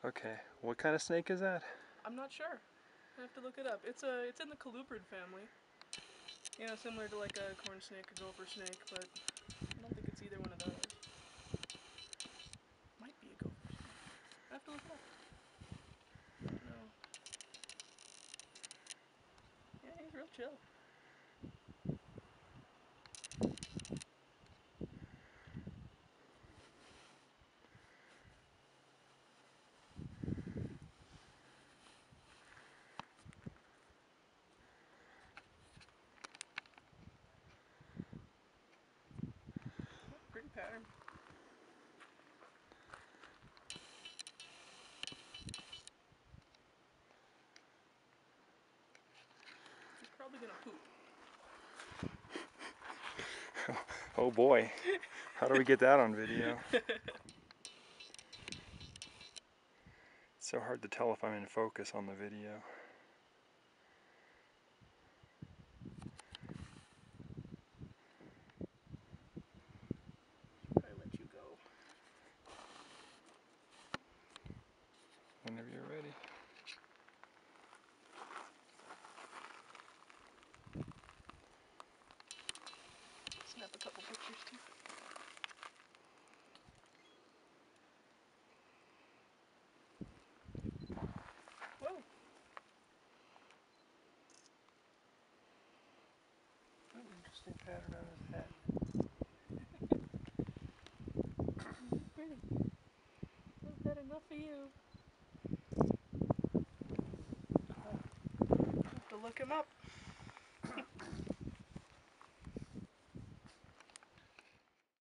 Okay, what kind of snake is that? I'm not sure. I have to look it up. It's in the colubrid family. You know, similar to like a corn snake or gopher snake, but I don't think it's either one of those. Might be a gopher snake. I have to look it up. I don't know. Yeah, he's real chill. Pretty pattern. He's probably gonna poop. Oh boy, how do we get that on video? It's so hard to tell if I'm in focus on the video. Probably let you go. Whenever you're ready. Snap a couple pictures too. Whoa. An interesting pattern on his head. Pretty. Is that enough for you? Have to look him up.